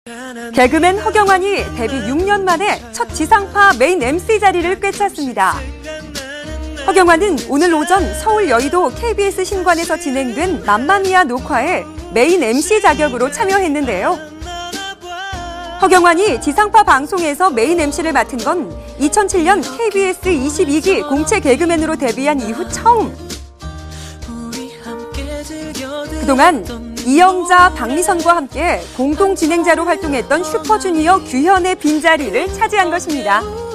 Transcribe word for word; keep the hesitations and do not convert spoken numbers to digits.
개그맨 허경환이 데뷔 육 년 만에 첫 지상파 메인 엠씨 자리를 꿰찼습니다. 허경환은 오늘 오전 서울 여의도 케이비에스 신관에서 진행된 맘마미아 녹화에 메인 엠씨 자격으로 참여했는데요. 허경환이 지상파 방송에서 메인 엠씨를 맡은 건 이천칠 년 케이비에스 이십이 기 공채 개그맨으로 데뷔한 이후 처음. 그동안 이영자, 박미선과 함께 공동 진행자로 활동했던 슈퍼주니어 규현의 빈자리를 차지한 것입니다.